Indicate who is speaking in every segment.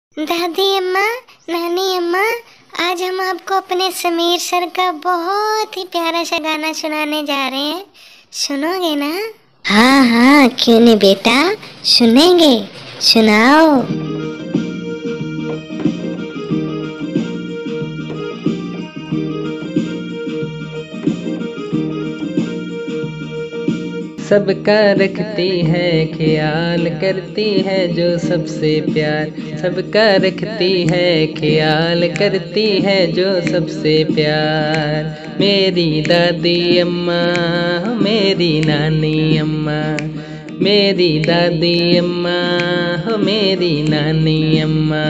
Speaker 1: दादी अम्मा, नानी अम्मा, आज हम आपको अपने समीर सर का बहुत ही प्यारा सा गाना सुनाने जा रहे हैं। सुनोगे ना? हाँ हाँ, क्यों नहीं बेटा, सुनेंगे, सुनाओ।
Speaker 2: सबका रखती है ख्याल, करती है जो सबसे प्यार। सबका रखती है ख्याल, करती है जो सबसे प्यार। मेरी दादी अम्मा, मेरी नानी अम्मा, मेरी दादी अम्मा, मेरी नानी अम्मा।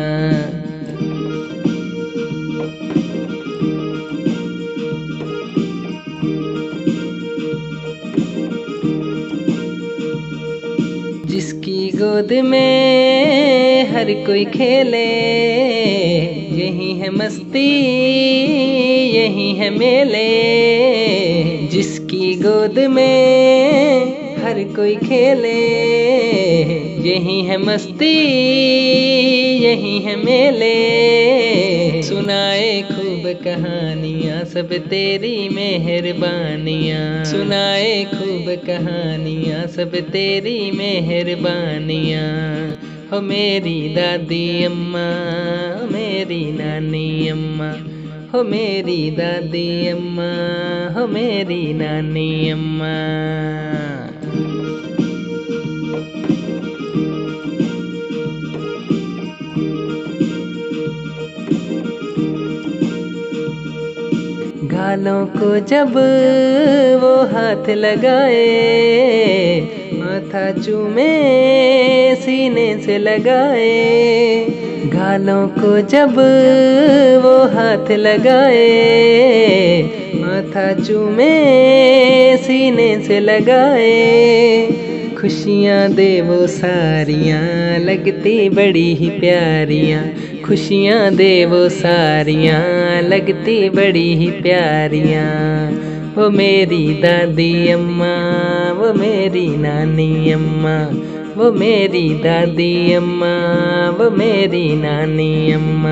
Speaker 2: जिसकी गोद में हर कोई खेले, यही है मस्ती, यही है मेले। जिसकी गोद में हर कोई खेले, यही है मस्ती, यही है मेले। सुनाए खूब कहानियाँ सब तेरी मेहरबानियाँ, सुनाए खूब कहानियाँ सब तेरी मेहरबानियाँ। हो मेरी दादी अम्मा, मेरी नानी अम्मा, हो मेरी दादी अम्मा, हो मेरी नानी अम्मा। गालों को जब वो हाथ लगाए, माथा चूमे सीने से लगाए। गालों को जब वो हाथ लगाए, माथा चूमे सीने से लगाए। खुशियाँ दे वो सारियाँ, लगती बड़ी ही प्यारियाँ। खुशियाँ दे वो सारियाँ, लगती बड़ी ही प्यारियाँ। वो मेरी दादी अम्मा, वो मेरी नानी अम्मा, वो मेरी दादी अम्मा, वो मेरी नानी अम्मा।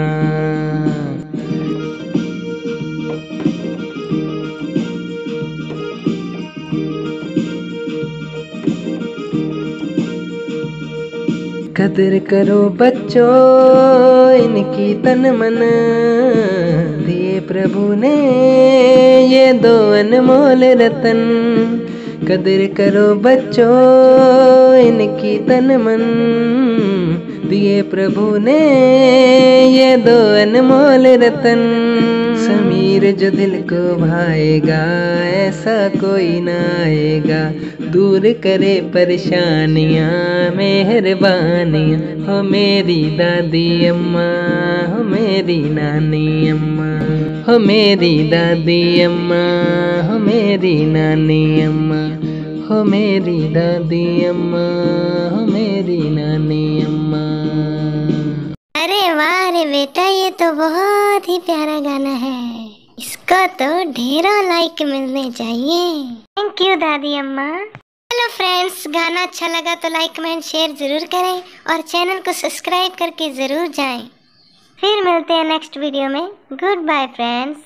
Speaker 2: कदर करो बच्चों इनकी तन मन, दिए प्रभु ने ये दो अनमोल रतन। कदर करो बच्चों इनकी तन मन, दिए प्रभु ने ये दो अनमोल रतन। समीर जो दिल को भाएगा, ऐसा कोई ना आएगा, दूर करे परेशानियाँ मेहरबानियाँ। हो मेरी दादी अम्मा, हो मेरी नानी अम्मा, हो मेरी दादी अम्मा, हो मेरी नानी अम्मा, हो मेरी दादी अम्मा, हो मेरी नानी अम्मा।
Speaker 1: अरे वाह रे बेटा, ये तो बहुत ही प्यारा गाना है। इसको तो ढेरों लाइक मिलने चाहिए। थैंक यू दादी अम्मा। हेलो फ्रेंड्स, गाना अच्छा लगा तो लाइक कमेंट शेयर जरूर करें और चैनल को सब्सक्राइब करके जरूर जाएं। फिर मिलते हैं नेक्स्ट वीडियो में। Goodbye friends.